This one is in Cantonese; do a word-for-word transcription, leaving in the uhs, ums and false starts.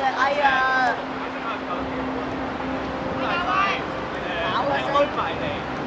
哎呀！ 搞佢先，安排你。